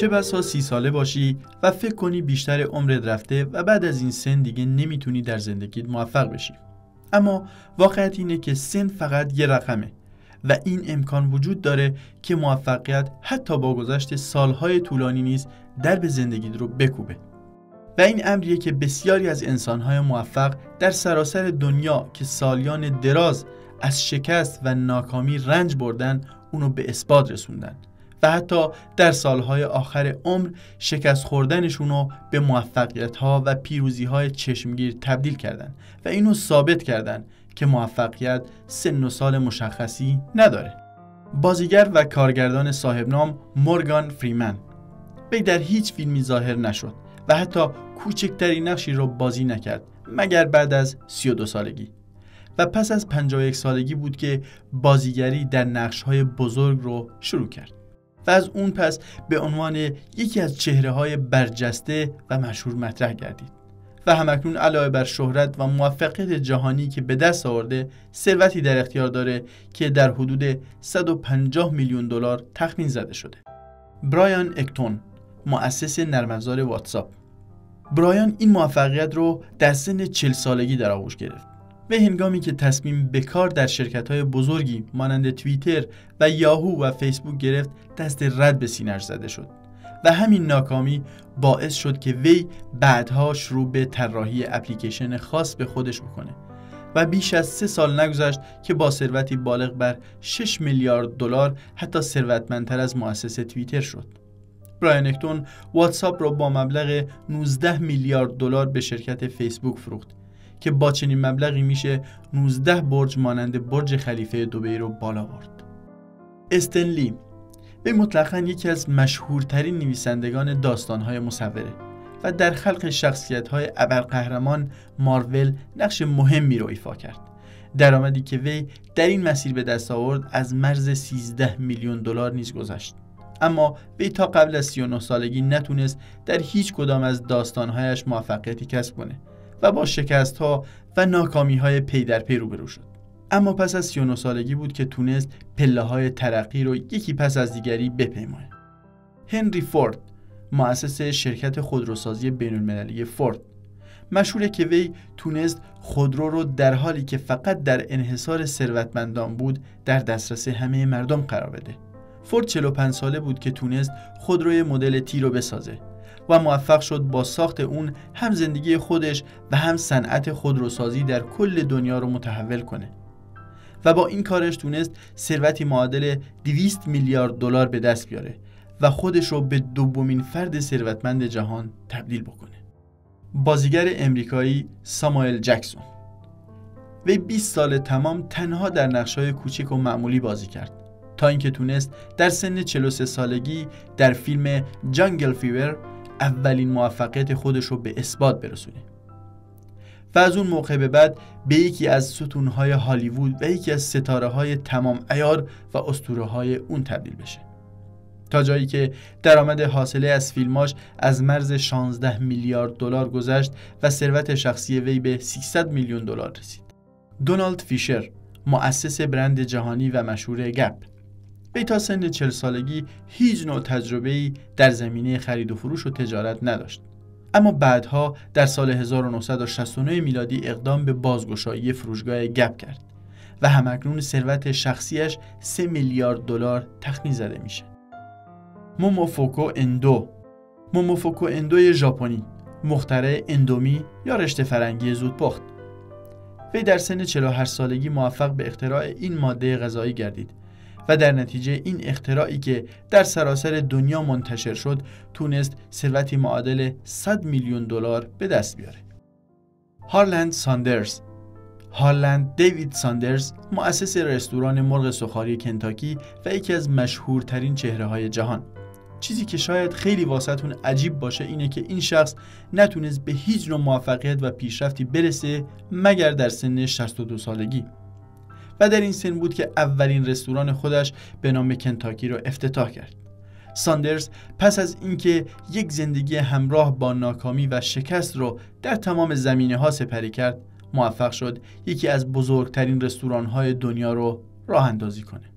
چه بسا 30 ساله باشی و فکر کنی بیشتر عمرت رفته و بعد از این سن دیگه نمیتونی در زندگیت موفق بشی. اما واقعیت اینه که سن فقط یه رقمه و این امکان وجود داره که موفقیت حتی با گذشت سالهای طولانی نیز درب زندگیت رو بکوبه. و این امریه که بسیاری از انسانهای موفق در سراسر دنیا که سالیان دراز از شکست و ناکامی رنج بردن اونو به اثبات رسوندن و حتی در سالهای آخر عمر شکست خوردنشونو به موفقیت‌ها و پیروزی‌های چشمگیر تبدیل کردن و اینو ثابت کردن که موفقیت سن و سال مشخصی نداره. بازیگر و کارگردان صاحب نام مورگان فریمن وی در هیچ فیلمی ظاهر نشد و حتی کوچکترین نقشی رو بازی نکرد مگر بعد از 32 سالگی و پس از 51 سالگی بود که بازیگری در نقش‌های بزرگ رو شروع کرد و از اون پس به عنوان یکی از چهره‌های برجسته و مشهور مطرح گردید و همکنون علاوه بر شهرت و موفقیت جهانی که به دست آورده ثروتی در اختیار داره که در حدود 150 میلیون دلار تخمین زده شده. برایان اکتون، مؤسس نرم افزار واتساپ. برایان این موفقیت رو در سن 40 سالگی در آغوش گرفت و هنگامی که تصمیم به کار در شرکت‌های بزرگی مانند توییتر و یاهو و فیسبوک گرفت دست رد به سینه‌اش زده شد و همین ناکامی باعث شد که وی بعدها شروع به طراحی اپلیکیشن خاص به خودش بکنه و بیش از 3 سال نگذشت که با ثروتی بالغ بر 6 میلیارد دلار حتی ثروتمندتر از مؤسس توییتر شد. برایان اکتون واتساپ را با مبلغ 19 میلیارد دلار به شرکت فیسبوک فروخت که با چنین مبلغی میشه 19 برج مانند برج خلیفه دبی رو بالا برد. استن لی به مطلقاً یکی از مشهورترین نویسندگان داستان‌های مصوره و در خلق شخصیت‌های ابرقهرمان مارول نقش مهمی رو ایفا کرد. درآمدی که وی در این مسیر به دست آورد از مرز 13 میلیون دلار نیز گذشت. اما وی تا قبل از 39 سالگی نتونست در هیچ کدام از داستان‌هایش موفقیتی کسب کنه و با شکست‌ها و ناکامی‌های پی در پی روبرو شد. اما پس از 39 سالگی بود که تونست پله‌های ترقی رو یکی پس از دیگری بپیماید. هنری فورد، مؤسس شرکت خودروسازی بین‌المللی فورد، مشهوره که وی تونست خودرو رو در حالی که فقط در انحصار ثروتمندان بود در دسترس همه مردم قرار بده. فورد 45 ساله بود که تونست خودروی مدل تی رو بسازه و موفق شد با ساخت اون هم زندگی خودش و هم صنعت خودروسازی در کل دنیا رو متحول کنه و با این کارش تونست ثروتی معادل 200 میلیارد دلار به دست بیاره و خودش رو به دومین فرد ثروتمند جهان تبدیل بکنه. بازیگر امریکایی ساموئل جکسون، وی 20 سال تمام تنها در نقش‌های کوچک و معمولی بازی کرد تا اینکه تونست در سن 43 سالگی در فیلم جنگل فیور اولین موفقیت خودش رو به اثبات برسونه و از اون موقع به بعد به یکی از ستونهای هالیوود و یکی از ستاره‌های تمام عیار و اسطوره‌های اون تبدیل بشه، تا جایی که درآمد حاصله از فیلماش از مرز 16 میلیارد دلار گذشت و ثروت شخصی وی به 300 میلیون دلار رسید. دونالد فیشر، مؤسس برند جهانی و مشهور گپ، وی تا سن 40 سالگی هیچ نوع تجربه‌ای در زمینه خرید و فروش و تجارت نداشت، اما بعدها در سال 1969 میلادی اقدام به بازگشایی فروشگاه گپ کرد و همکنون ثروت شخصیش 3 میلیارد دلار تخمین زده میشه. موموفوکو اندو، موموفوکو اندوی ژاپنی، مخترع اندومی یا رشته فرنگی زودپخت، وی در سن 48 سالگی موفق به اختراع این ماده غذایی گردید و در نتیجه این اختراعی که در سراسر دنیا منتشر شد تونست ثروتی معادل 100 میلیون دلار به دست بیاره. هارلند ساندرز، هارلند دیوید ساندرز، مؤسس رستوران مرغ سوخاری کنتاکی و یکی از مشهورترین چهره‌های جهان. چیزی که شاید خیلی واسهتون عجیب باشه اینه که این شخص نتونست به هیچ نوع موفقیت و پیشرفتی برسه مگر در سن 62 سالگی و در این سن بود که اولین رستوران خودش به نام کنتاکی رو افتتاح کرد. ساندرز پس از اینکه یک زندگی همراه با ناکامی و شکست رو در تمام زمینه‌ها سپری کرد، موفق شد یکی از بزرگترین رستوران‌های دنیا رو راه اندازی کنه.